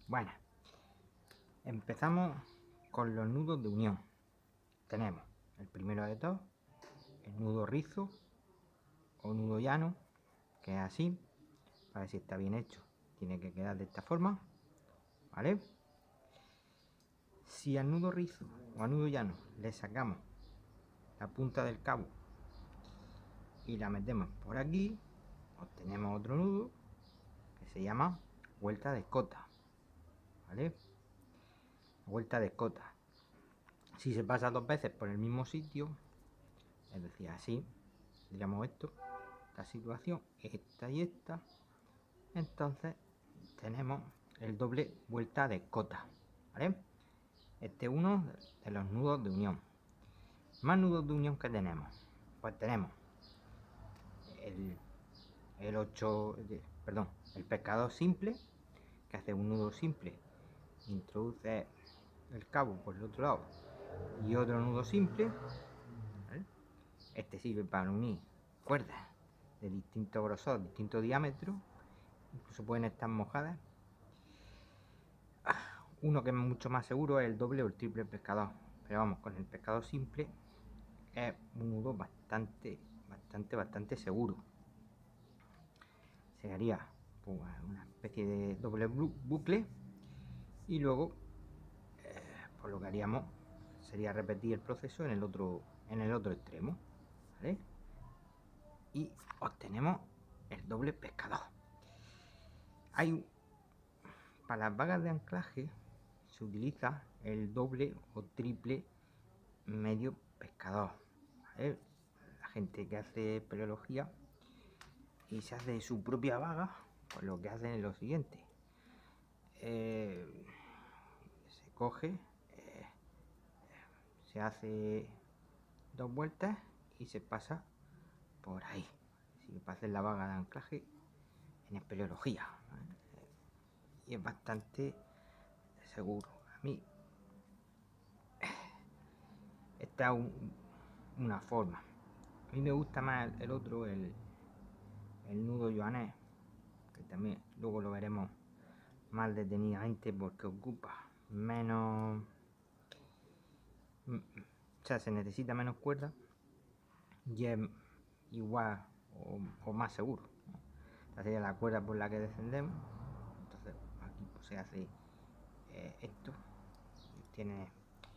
Bueno, empezamos con los nudos de unión. Tenemos el primero de todos, el nudo rizo o nudo llano, que es así. Para ver si está bien hecho, tiene que quedar de esta forma, ¿vale? Si al nudo rizo o al nudo llano le sacamos la punta del cabo y la metemos por aquí, obtenemos otro nudo que se llama vuelta de escota, ¿vale? Vuelta de escota. Si se pasa dos veces por el mismo sitio, es decir, así, digamos esta situación, esta y esta, entonces tenemos el doble vuelta de escota, ¿vale? Este es uno de los nudos de unión. Más nudos de unión que tenemos, pues tenemos el pescador simple, que hace un nudo simple, introduce el cabo por el otro lado y otro nudo simple, ¿vale? Este sirve para unir cuerdas de distinto grosor, distinto diámetro, incluso pueden estar mojadas. Uno que es mucho más seguro es el doble o el triple pescador, pero vamos, con el pescador simple es un nudo bastante seguro. Se haría pues, una especie de doble bucle y luego pues lo que haríamos sería repetir el proceso en el otro extremo, ¿vale? Y obtenemos el doble pescador. Para las vagas de anclaje se utiliza el doble o triple medio pescador, ¿vale? La gente que hace peleología y se hace su propia vaga, pues lo que hacen es lo siguiente: se coge, se hace dos vueltas y se pasa por ahí. Así para hacer la vaga de anclaje en espeleología, ¿vale? Y es bastante seguro. A mí esta es una forma. A mí me gusta más el otro, el nudo joanés, que también luego lo veremos más detenidamente porque ocupa menos, o sea, se necesita menos cuerda y es igual o más seguro, ¿no? Esta sería la cuerda por la que descendemos. Entonces aquí pues, se hace esto, tiene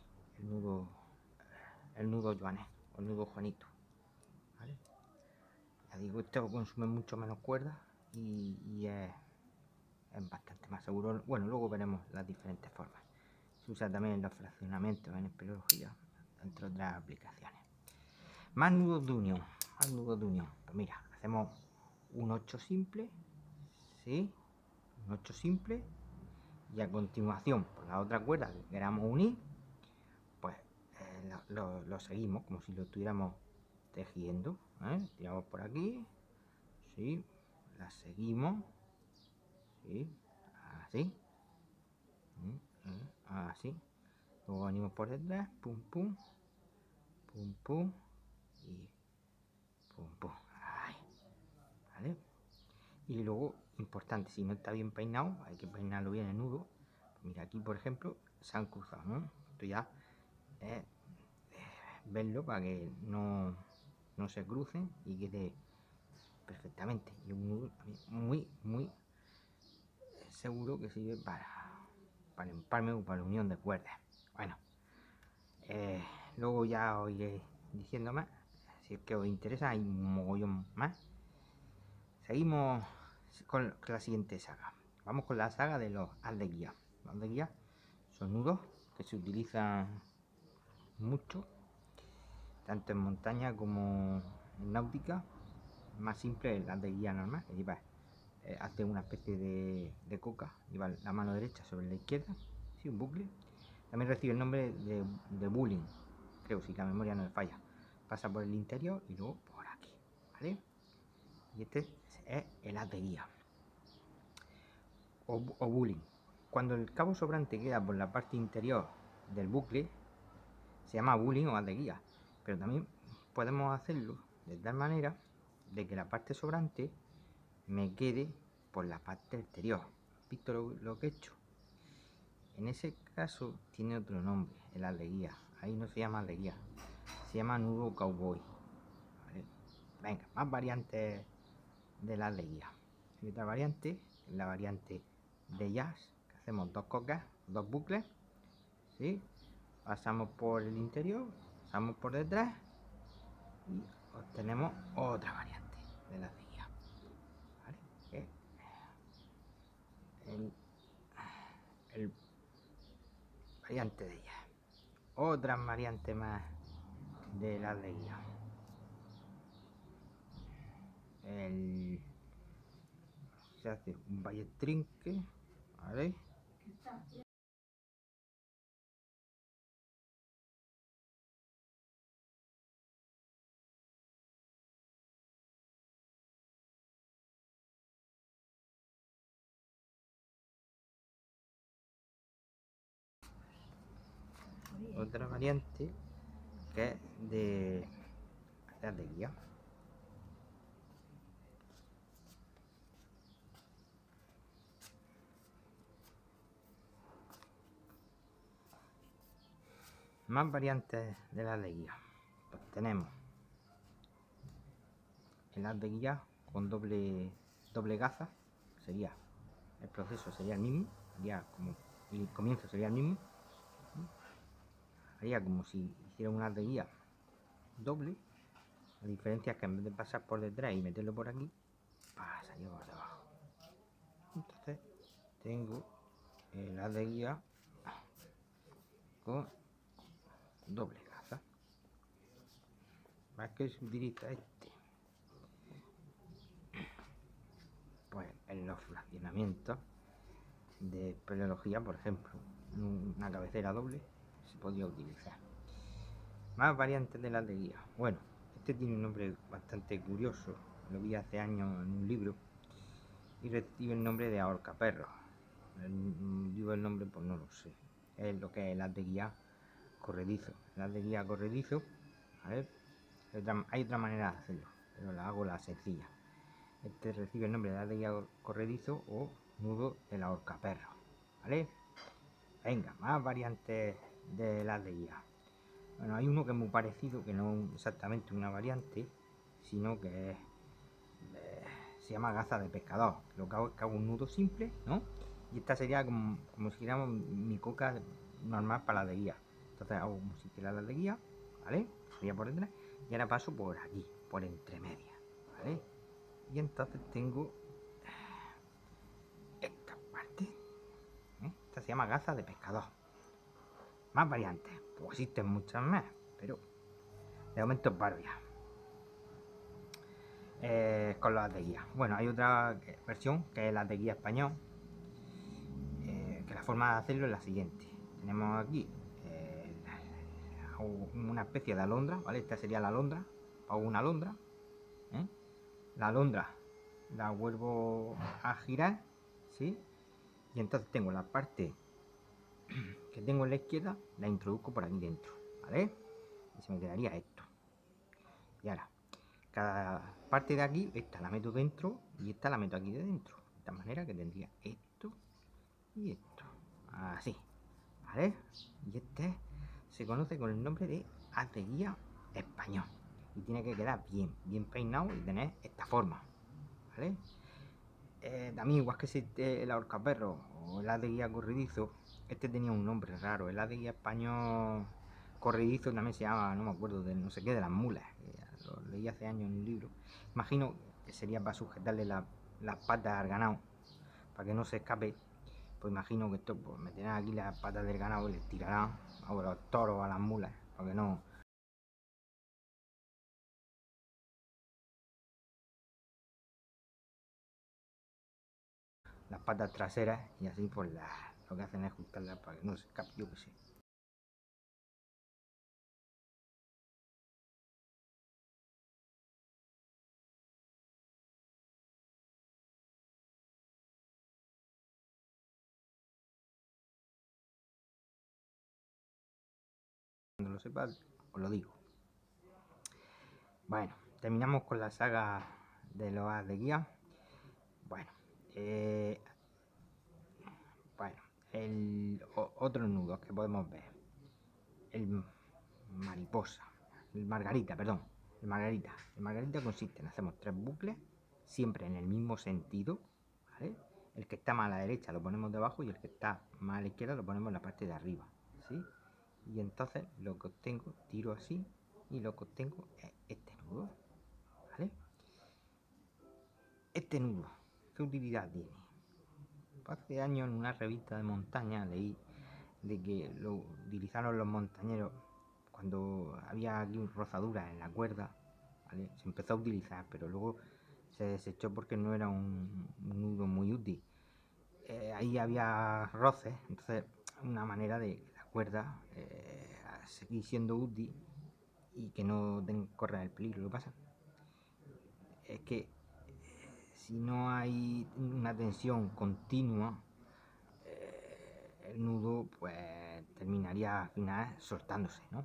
el nudo joanés o el nudo juanito, ¿vale? Ya digo, esto consume mucho menos cuerda y es bastante más seguro. Bueno, luego veremos las diferentes formas. Se usa también en los fraccionamientos en espeleología, entre otras aplicaciones. Más nudos de unión, Pues mira, hacemos un 8 simple, ¿sí? Un 8 simple, y a continuación, por la otra cuerda que queramos unir, pues lo seguimos como si lo estuviéramos tejiendo, ¿eh? Tiramos por aquí, ¿sí? La seguimos, ¿sí? Así, así. Luego venimos por detrás, pum pum, pum pum y pum pum. Ahí, ¿vale? Y luego, importante, si no está bien peinado, hay que peinarlo bien el nudo. Pues mira, aquí por ejemplo se han cruzado, ¿no? Esto ya es verlo para que no se crucen y quede perfectamente. Y un nudo muy seguro que sirve para el empalme o para la unión de cuerdas. Bueno, luego ya os iré diciendo más. Si es que os interesa, hay un mogollón más. Seguimos con la siguiente saga. Vamos con la saga de los haz de guía. Los haz de guía son nudos que se utilizan mucho, tanto en montaña como en náutica. Más simple el haz de guía normal, que lleva hace una especie de coca, lleva la mano derecha sobre la izquierda, sí, un bucle. También recibe el nombre de bowling, creo, si la memoria no me falla. Pasa por el interior y luego por aquí, ¿vale? Y este es el haz de guía o bowling. Cuando el cabo sobrante queda por la parte interior del bucle, se llama bowling o haz de guía. Pero también podemos hacerlo de tal manera de que la parte sobrante me quede por la parte exterior. ¿Visto lo que he hecho? En ese caso tiene otro nombre, el as de guía. Ahí no se llama as de guía, se llama nudo cowboy. ¿Vale? Venga, más variantes del as de guía. Hay otra variante, la variante de jazz, que hacemos dos cocas, dos bucles, ¿sí? Pasamos por el interior, pasamos por detrás y obtenemos otra variante de las de guía. ¿Vale? El variante de ella. Otra variante más de las de guía. Se hace un valle trinque, ¿vale? Otra variante que es de las de guía. Más variantes de las de guía. Pues tenemos el as de guía con doble gaza, sería el proceso sería el mismo, sería como el comienzo sería el mismo, haría como si hiciera un as de guía doble. La diferencia es que en vez de pasar por detrás y meterlo por aquí, pasaría por debajo. Entonces tengo el as de guía con doble gaza. ¿Para qué se utiliza este? Pues en los fraccionamientos de espeleología, por ejemplo, una cabecera doble se podría utilizar. Más variantes de las de guía. Bueno, este tiene un nombre bastante curioso, lo vi hace años en un libro y recibe el nombre de ahorcaperros. Digo el nombre, pues no lo sé. Es lo que es el as de guía corredizo. El as de guía corredizo, a ver, hay otra manera de hacerlo, pero la hago la sencilla. Este recibe el nombre de as de guía corredizo o nudo del ahorcaperro, ¿vale? Venga, más variantes de las de guía. Bueno, hay uno que es muy parecido, que no es exactamente una variante, sino que se llama gaza de pescador. Lo que hago es que hago un nudo simple, ¿no? Y esta sería como si hiciéramos mi coca normal para la de guía. Entonces hago como si hiciera la de guía, ¿vale? Sería por detrás. Y ahora paso por aquí, por entre medias, ¿vale? Y entonces tengo esta parte, ¿eh? Esta se llama gaza de pescador. Más variantes, pues existen muchas más, pero de momento es barbia. Con las de guía. Bueno, hay otra versión que es la de guía español, que la forma de hacerlo es la siguiente. Tenemos aquí una especie de alondra, ¿vale? Esta sería la alondra, hago una alondra, ¿eh? La alondra la vuelvo a girar, ¿sí? Y entonces tengo la parte que tengo en la izquierda, la introduzco por aquí dentro, ¿vale? Y se me quedaría esto. Y ahora, cada parte de aquí, esta la meto dentro y esta la meto aquí de dentro. De esta manera que tendría esto y esto. Así, ¿vale? Y este se conoce con el nombre de as de guía español. Y tiene que quedar bien peinado y tener esta forma, ¿vale? También, igual que el ahorcaperro o el as de guía corredizo, este tenía un nombre raro. El as de guía español corredizo también se llama, no me acuerdo, de no sé qué, de las mulas. Lo leí hace años en un libro. Imagino que sería para sujetarle las patas al ganado, para que no se escape. Pues imagino que esto, pues meterán aquí las patas del ganado y les tirarán a los toros, a las mulas, para que no. Las patas traseras y así pues lo que hacen es ajustarlas para que no se escape, yo que sé. Cuando lo sepa, os lo digo. Bueno, terminamos con la saga de los as de guía. Bueno, otros nudos que podemos ver. El mariposa, el margarita, perdón, el margarita. El margarita consiste en hacemos 3 bucles, siempre en el mismo sentido, ¿vale? El que está más a la derecha lo ponemos debajo y el que está más a la izquierda lo ponemos en la parte de arriba, ¿sí? Y entonces lo que obtengo, tiro así y lo que obtengo es este nudo, ¿vale? Este nudo, ¿qué utilidad tiene? Hace años en una revista de montaña leí de que lo utilizaron los montañeros cuando había aquí rozaduras en la cuerda, ¿vale? Se empezó a utilizar, pero luego se desechó porque no era un nudo muy útil. Ahí había roces, entonces una manera de que la cuerda seguir siendo útil y que no corra el peligro. Lo que pasa es que si no hay una tensión continua, el nudo pues terminaría al final soltándose, ¿no?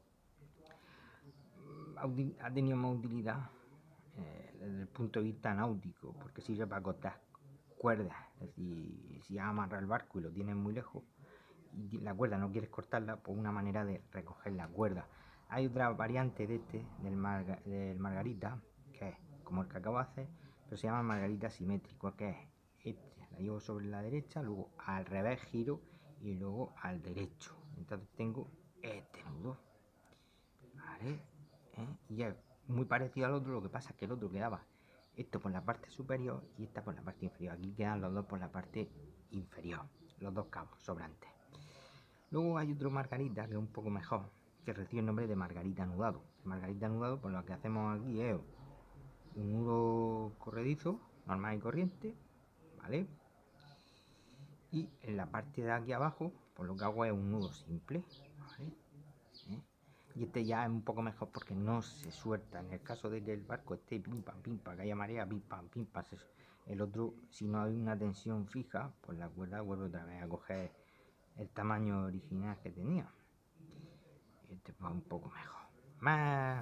Ha tenido más utilidad desde el punto de vista náutico, porque sirve para cortar cuerdas. Es decir, si amarras el barco y lo tienes muy lejos y la cuerda no quieres cortarla, pues una manera de recoger la cuerda. Hay otra variante de del margarita, que es como el que acabo de hacer, pero se llama margarita simétrico, que es la llevo sobre la derecha, luego al revés giro y luego al derecho. Entonces tengo este nudo, ¿vale? Y es muy parecido al otro, lo que pasa es que el otro quedaba esto por la parte superior y esta por la parte inferior. Aquí quedan los dos por la parte inferior, los dos cabos sobrantes. Luego hay otro margarita que es un poco mejor, que recibe el nombre de margarita anudado. El margarita anudado, pues lo que hacemos aquí es un nudo corredizo, normal y corriente, ¿vale? Y en la parte de aquí abajo, pues lo que hago es un nudo simple, ¿vale? Y este ya es un poco mejor porque no se suelta. En el caso de que el barco esté pim pam, que haya marea, pim pam. El otro, si no hay una tensión fija, pues la cuerda vuelve otra vez a coger el tamaño original que tenía. Este va un poco mejor. Más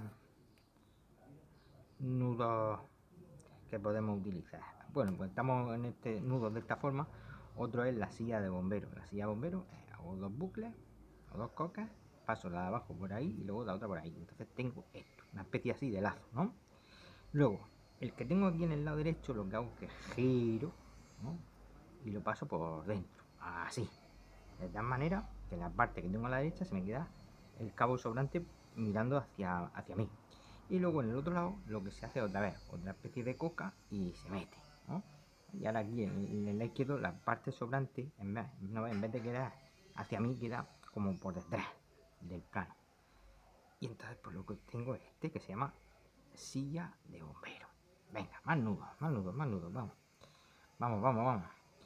nudos que podemos utilizar. Bueno, pues estamos en este nudo de esta forma. Otro es la silla de bombero. La silla de bombero, hago 2 bucles o 2 cocas, paso la de abajo por ahí y luego la otra por ahí. Entonces tengo esto, una especie así de lazo, ¿no? Luego, el que tengo aquí en el lado derecho, lo que hago es que giro, ¿no? Y lo paso por dentro, así. De tal manera que la parte que tengo a la derecha se me queda el cabo sobrante mirando hacia mí. Y luego en el otro lado lo que se hace otra vez, otra especie de coca y se mete, ¿no? Y ahora aquí en el lado izquierdo la parte sobrante, en vez de quedar hacia mí, queda como por detrás del plano. Y entonces pues lo que tengo es este que se llama silla de bombero. Venga, más nudos, vamos. Vamos.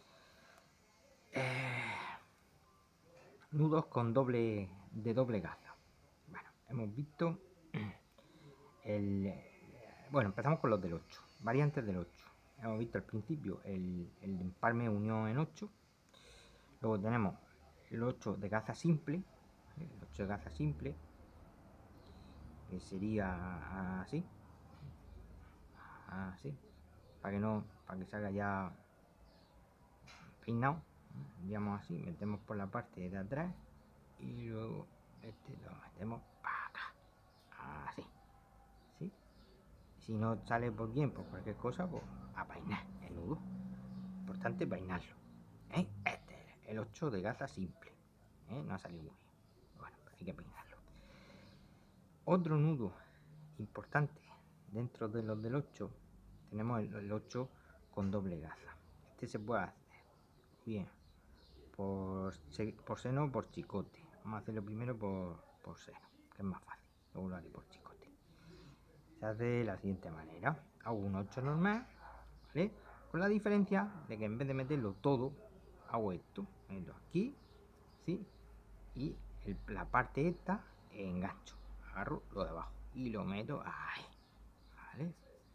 Nudos con doble gaza. Bueno, hemos visto bueno, empezamos con los del 8, variantes del 8. Hemos visto al principio el empalme unión en 8. Luego tenemos el 8 de gaza simple, ¿vale? El 8 de gaza simple, que sería así, para que salga ya peinado, digamos así. Metemos por la parte de atrás y luego este lo metemos para acá, así, ¿sí? Si no sale por bien, por cualquier cosa, pues a peinar el nudo. Importante peinarlo. Este es el 8 de gaza simple. No ha salido muy bien. Bueno, pero hay que peinarlo. Otro nudo importante dentro de los del 8, tenemos el 8 con doble gaza. Este se puede hacer bien por seno o por chicote. Vamos a hacerlo primero por seno, que es más fácil. Luego lo haré por chicote. Se hace de la siguiente manera. Hago un 8 normal, ¿vale? Con la diferencia de que en vez de meterlo todo, hago esto. Meto aquí, ¿sí? Y la parte esta engancho. Agarro lo de abajo y lo meto ahí, ¿vale?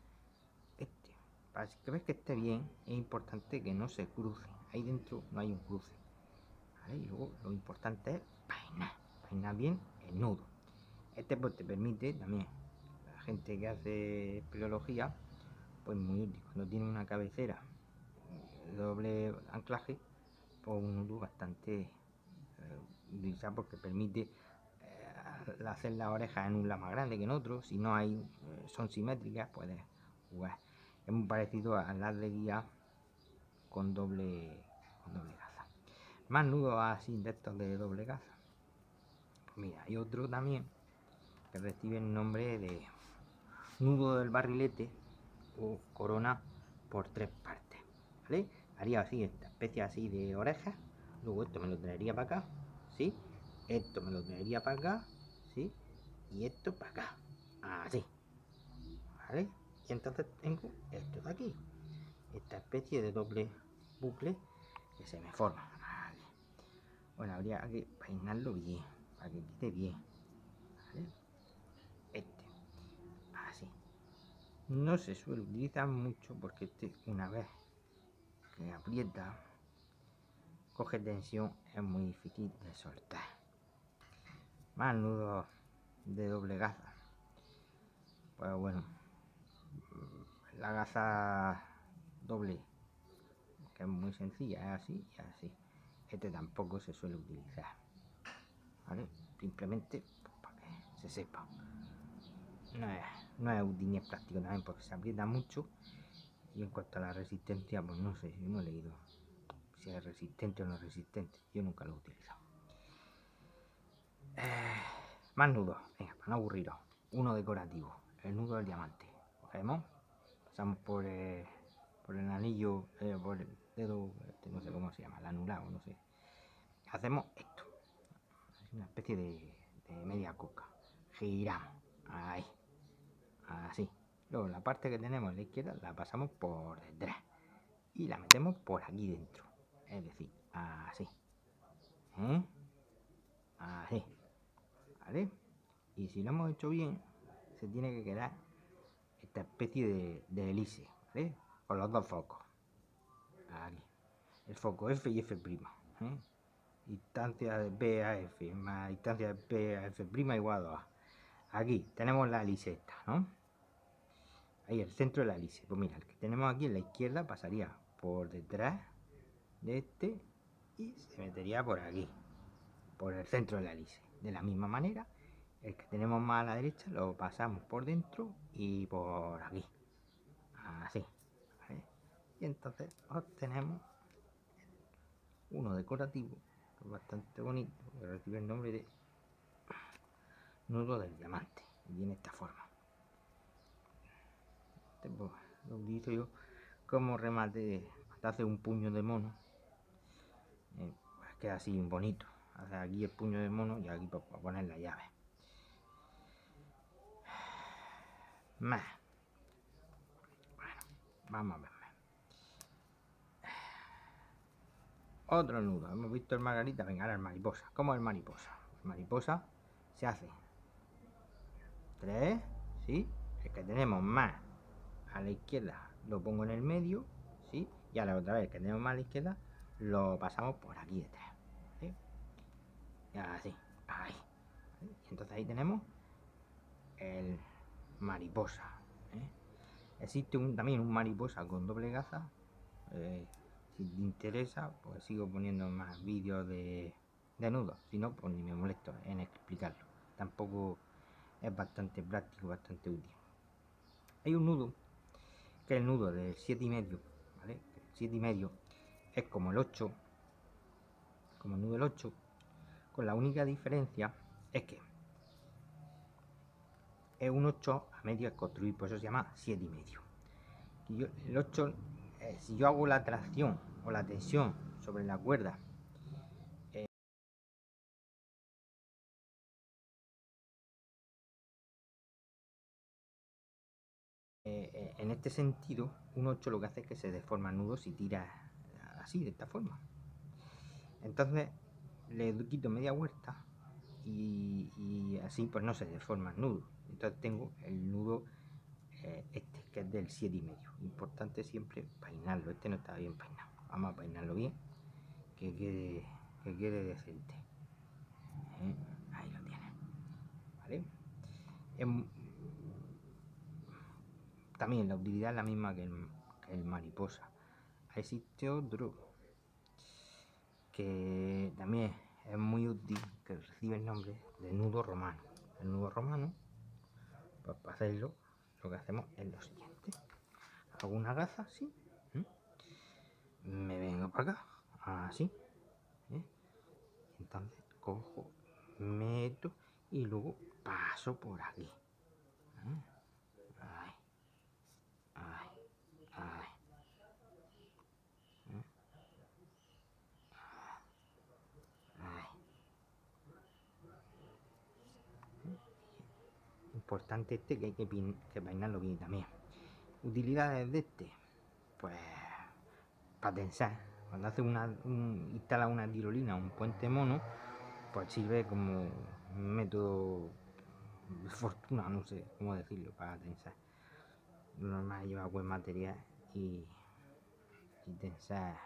Para que veas que esté bien, es importante que no se cruce. Ahí dentro no hay un cruce, ¿vale? Y luego lo importante es peinar bien el nudo. Este pues te permite también, la gente que hace espeleología, pues muy útil. Cuando tiene una cabecera de doble anclaje, pues un nudo bastante utilizado porque permite hacer las orejas en un lado más grande que en otro. Si no hay, son simétricas, puedes jugar. Es muy parecido a las de guía con doble gaza. Más nudos así de estos de doble gaza. Pues mira, hay otro también que recibe el nombre de nudo del barrilete o corona por 3 partes, ¿vale? Haría así, esta especie así de orejas, luego esto me lo traería para acá, ¿sí? Esto me lo traería para acá, ¿sí? Y esto para acá, así, ¿vale? Y entonces tengo esto de aquí, esta especie de doble bucle que se me forma, ¿vale? Bueno, habría que peinarlo bien, para que quede bien, ¿vale? Este, así. No se suele utilizar mucho porque una vez que aprieta, coge tensión, es muy difícil de soltar. Más nudos de doble gaza. Pues bueno, la gaza doble, que es muy sencilla, es así y así. Este tampoco se suele utilizar, ¿vale? Simplemente pues, para que se sepa. No es útil ni es práctico también porque se aprieta mucho. Y en cuanto a la resistencia, pues no sé, yo no he leído si es resistente o no resistente. Yo nunca lo he utilizado. Más nudos, venga, para no aburriros. Uno decorativo, el nudo del diamante. Cogemos, pasamos por el anillo, por el dedo, no sé cómo se llama, el anulado, no sé. Hacemos esto, es una especie de media coca. Giramos, ahí, así. Luego la parte que tenemos a la izquierda la pasamos por detrás y la metemos por aquí dentro. Es decir, así. Así. ¿Vale? Y si lo hemos hecho bien, se tiene que quedar esta especie de hélice, ¿vale? Con los dos focos. Aquí. El foco F y F'. Distancia de P a F más distancia de P a F' igual a 2. Aquí tenemos la hélice esta, ¿no? Ahí el centro de la hélice. Pues mira, el que tenemos aquí en la izquierda pasaría por detrás de este y se metería por aquí, por el centro de la hélice. De la misma manera, el que tenemos más a la derecha lo pasamos por dentro y por aquí. Así. ¿Vale? Y entonces obtenemos uno decorativo, bastante bonito, que recibe el nombre de nudo del diamante. Y tiene esta forma. Este, pues, lo utilizo yo como remate de hacer un puño de mono. Pues queda así bonito. Hacer aquí el puño de mono y aquí para poner la llave. Más. Bueno, vamos a ver. Otro nudo. Hemos visto el margarita. Venga, ahora el mariposa. ¿Cómo es el mariposa? El mariposa se hace 3, ¿sí? El que tenemos más a la izquierda lo pongo en el medio, ¿sí? Y a la otra vez que tenemos más a la izquierda lo pasamos por aquí detrás, ¿sí? Y así, ahí. ¿Sí? Y entonces ahí tenemos el mariposa, ¿eh? Existe también un mariposa con doble gaza. Si te interesa, pues sigo poniendo más vídeos de nudos. Si no, pues ni me molesto en explicarlo. Tampoco es bastante práctico, bastante útil. Hay un nudo que es el nudo del 7,5, ¿vale? El 7,5 es como el 8, como el nudo del 8, con la única diferencia es que es un 8 a medio construir, por eso se llama 7,5. El 8, si yo hago la tracción o la tensión sobre la cuerda, en este sentido, un 8 lo que hace es que se deforma el nudo si tira así, de esta forma. Entonces le quito media vuelta y así pues no se deforma el nudo. Entonces tengo el nudo este, que es del 7,5. Importante siempre peinarlo. Este no está bien peinado. Vamos a peinarlo bien, que quede decente. Ahí lo tiene. ¿Vale? También la utilidad es la misma que el mariposa. Existe otro que también es muy útil, que recibe el nombre de nudo romano. El nudo romano, pues para hacerlo, lo que hacemos es lo siguiente: hago una gaza así, me vengo para acá, así, entonces cojo, meto y luego paso por aquí. Ay, ay, ay. Ay. Importante este, que hay que peinarlo bien también. Utilidades de este, pues para tensar. Cuando hace instala una tirolina, un puente mono, pues sirve como un método de fortuna, no sé cómo decirlo, para tensar. Lo normal lleva buen material y tensar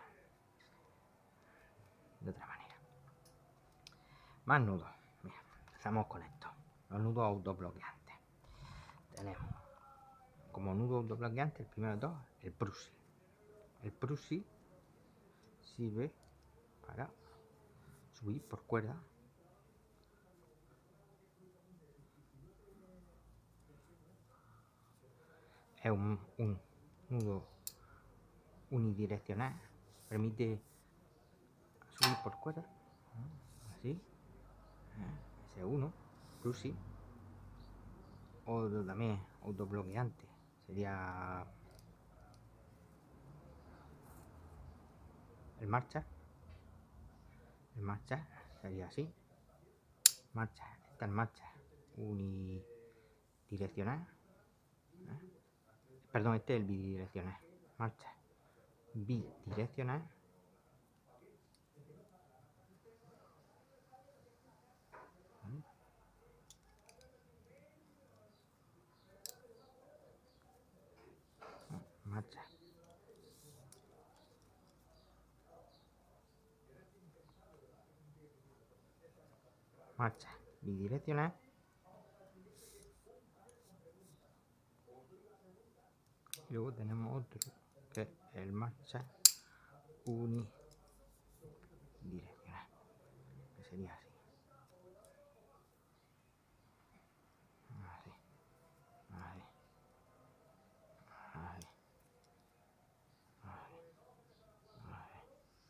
de otra manera. Más nudos. Mira, empezamos con esto. Los nudos autobloqueantes. Tenemos como nudo autobloqueante, el primero de todos, el Prusi. El Prusi sirve para subir por cuerda. Es un nudo unidireccional, permite subir por cuerda, así. Ese uno, Prusi. Otro también autobloqueante sería el marcha. El marcha sería así. Marcha, esta es marcha unidireccional. Perdón, este es el bidireccional. Marcha bidireccional. Marcha. Marcha bidireccional. Y luego tenemos otro, que es el marcha unidireccional, que sería así. Así. Así. Así. Así. Así.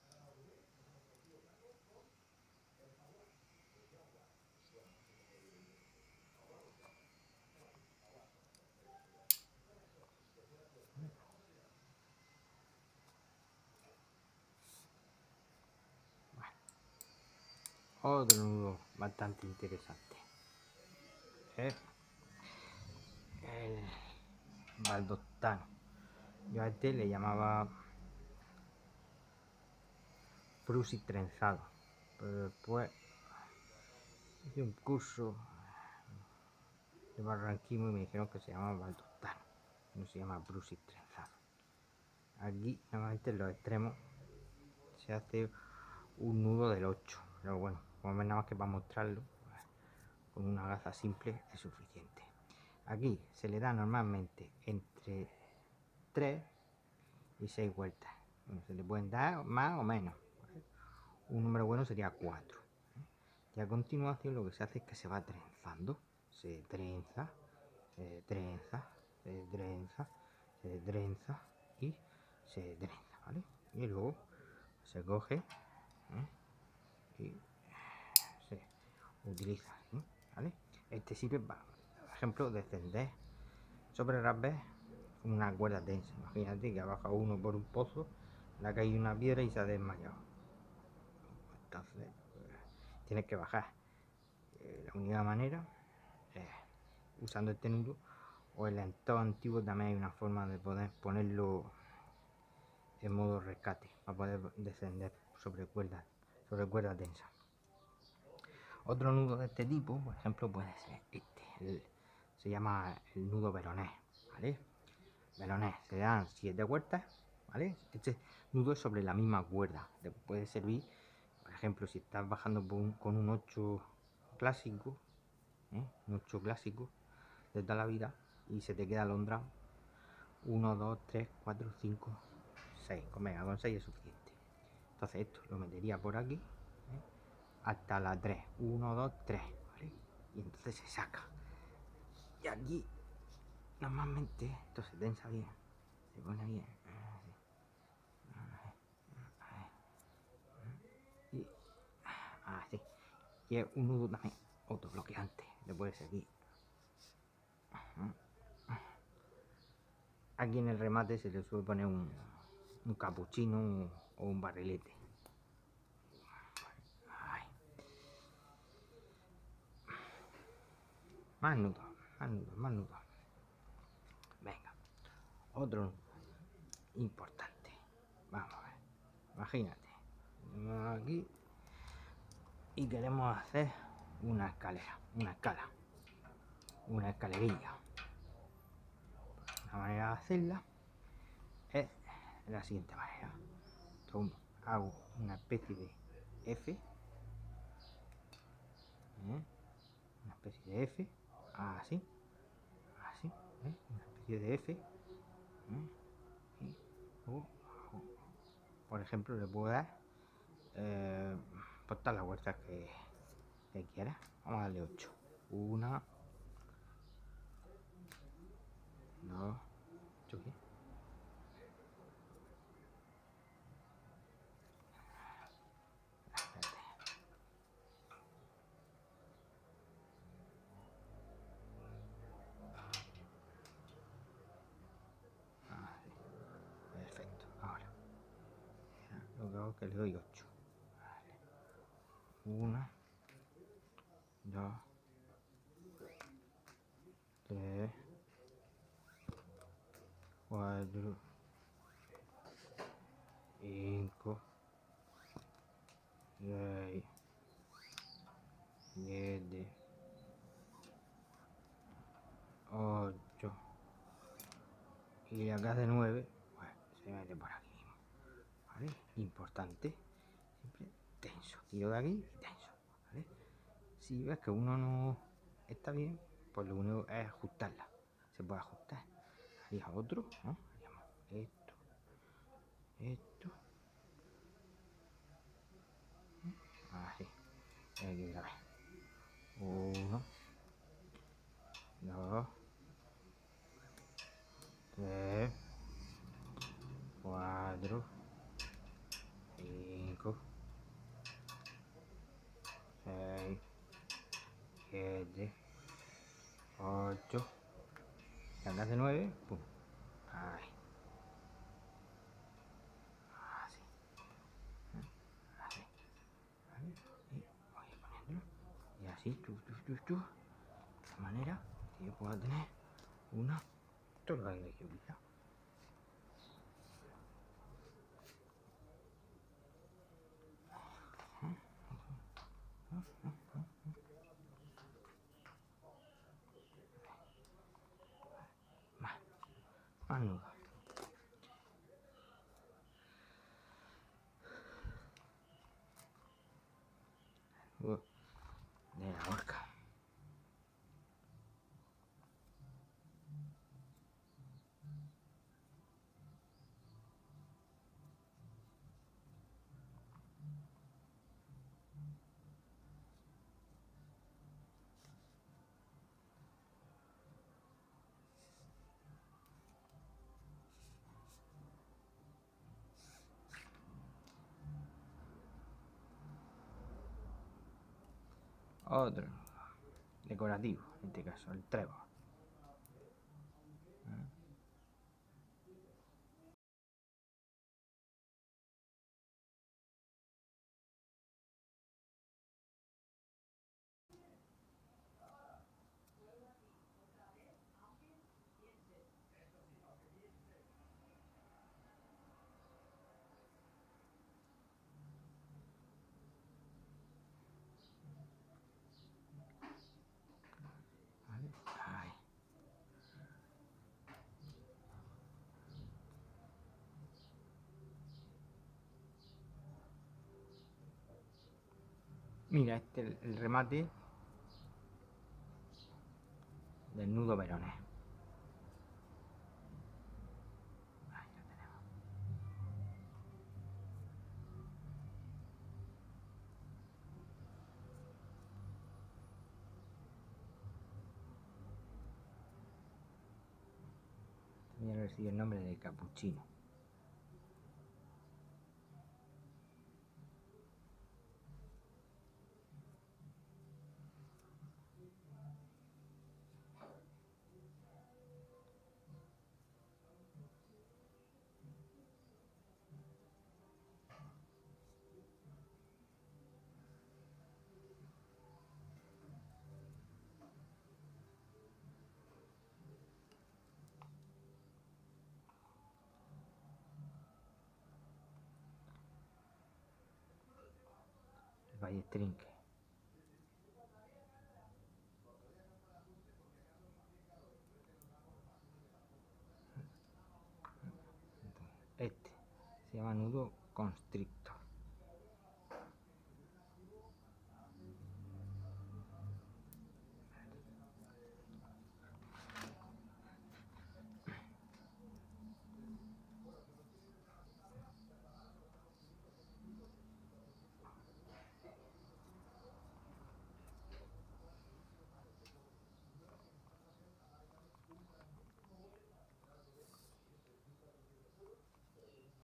Otro nudo bastante interesante es el Valdostano. Yo a este le llamaba Prusi trenzado, pero después hice un curso de barranquismo y me dijeron que se llama Valdostano, no se llama Prusi trenzado. Aquí normalmente en los extremos se hace un nudo del 8, pero bueno, como ven, nada más que para mostrarlo, con una gaza simple es suficiente. Aquí se le da normalmente entre 3 y 6 vueltas. Bueno, se le pueden dar más o menos, ¿vale? Un número bueno sería 4. Y a continuación lo que se hace es que se va trenzando. Se trenza, se trenza, se trenza, se trenza y se trenza, ¿vale? Y luego se coge y se utiliza, ¿vale? Este sirve para, por ejemplo, descender sobre rapés con una cuerda tensa. Imagínate que ha bajado uno por un pozo, le ha caído una piedra y se ha desmayado. Entonces, tienes que bajar. La única manera es usando este nudo, o en el estado antiguo también hay una forma de poder ponerlo en modo rescate para poder descender sobre cuerda tensa. Otro nudo de este tipo, por ejemplo, puede ser este, se llama el nudo veronés, ¿vale? Veronés, se dan 7 vueltas, ¿vale? Este nudo es sobre la misma cuerda, te puede servir, por ejemplo, si estás bajando con un 8 clásico, un 8 clásico de toda la vida y se te queda alondrado. 1, 2, 3, 4, 5, 6. Con 6 es suficiente. Entonces esto lo metería por aquí, hasta la 3. 1, 2, 3, ¿vale? Y entonces se saca. Y aquí, normalmente, esto se tensa bien, se pone bien. Y así. Y es un nudo también autobloqueante, le puede servir. Aquí en el remate se le suele poner un capuchino o un barrilete. Ay. Más nudos, más nudos, más nudos. Venga, otro importante. Vamos a ver. Imagínate, aquí y queremos hacer una escalera, una escala, una escalerilla. La manera de hacerla es de la siguiente manera. Hago una especie de F, una especie de F, así, así, una especie de F, y luego, por ejemplo, le puedo dar por todas las vueltas que quiera. Vamos a darle 8. 1, 2, 8, ¿qué? Perfecto. Ahora lo que hago es que le doy 8. Vale. 1, 2, 3, 4, 5, 6, 7, 8 y acá de 9, pues se mete por aquí mismo, ¿vale? Importante, siempre tenso, tiro de aquí y tenso, ¿vale? Si ves que uno no está bien, pues lo único es ajustarla, se puede ajustar. Haría otro, ¿no? Haríamos esto, esto, así, aquí otra vez. 1, 2, 3, 4, 5, 6, 7, 8, y acá de 9, pum, ahí, así, así, ¿vale? Y voy poniéndolo, y así, de esta manera que yo pueda tener una torre de lluvia. Más nudo. De la horca. Otro decorativo, en este caso el trébol. ¿Vale? Ahí. Mira, este es el remate del nudo veronés. Ahí lo tenemos. recibe el nombre de capuchino. El Valle Trinque. Este se llama nudo constrictor.